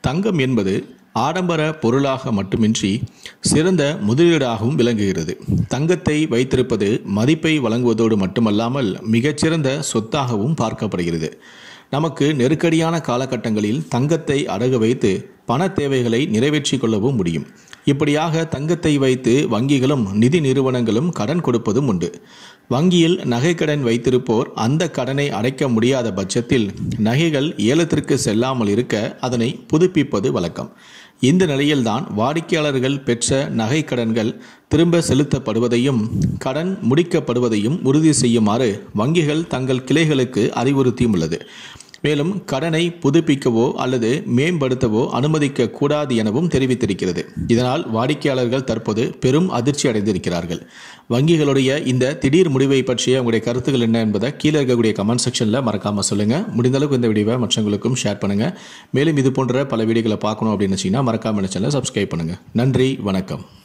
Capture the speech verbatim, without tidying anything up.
தங்கம் என்பது ஆடம்பர பொருளாக மட்டுமின்றி சிறந்த முதலீடாகவும் விளங்குகிறது. தங்கத்தை வைத்திருப்பது மதிப்பை வழங்குவதோடு மட்டுமல்லாமல் மிகச்சிறந்த சொத்தாகவும் பார்க்கப்படுகிறது. நமக்கு நெருக்கடியான காலகட்டங்களில் தங்கத்தை அடகு வைத்து பண தேவைகளை நிறைவேற்றி கொள்ளவும் முடியும். இப்படியாக தங்கத்தை வைத்து வங்கிகளும் நிதி நிறுவனங்களும் கடன் கொடுப்பதும் உண்டு. வங்கியில் நகை கடன் வைத்திருப்போர் அந்த கடனை அடைக்க முடியாத பட்சத்தில் நகைகள் ஏலத்திற்கு செல்லாமல் இருக்க அதனை புதுப்பிப்பது வழக்கம். இந்த நிலையில்தான் வாடிக்கையாளர்கள் பெற்ற நகை கடன்கள் திரும்ப செலுத்தப்படுவதையும் கடன் முடிக்கப்படுவதையும் உறுதி செய்யுமாறு வங்கிகள் தங்கள் கிளைகளுக்கு அறிவுறுத்தியும் உள்ளது. மேலும் கடனை புதுப்பிக்கவோ அல்லது மேம்படுத்தவோ அனுமதிக்க கூடாது எனவும் தெரிவித்திருக்கிறது. இதனால் வாடிக்கையாளர்கள் தற்போது பெரும் அதிர்ச்சி அடைந்திருக்கிறார்கள். வங்கிகளுடைய இந்த திடீர் முடிவை பற்றிய உங்களுடைய கருத்துக்கள் என்ன என்பதை கீழே இருக்கக்கூடிய கமெண்ட் செக்ஷனில் மறக்காமல் சொல்லுங்கள். முடிந்தளவுக்கு இந்த வீடியோவை மற்றவங்களுக்கும் ஷேர் பண்ணுங்கள். மேலும் இது போன்ற பல வீடியோக்களை பார்க்கணும் அப்படின்னு வச்சிங்கன்னா மறக்காமல் சேனலை சப்ஸ்கிரைப் பண்ணுங்கள். நன்றி, வணக்கம்.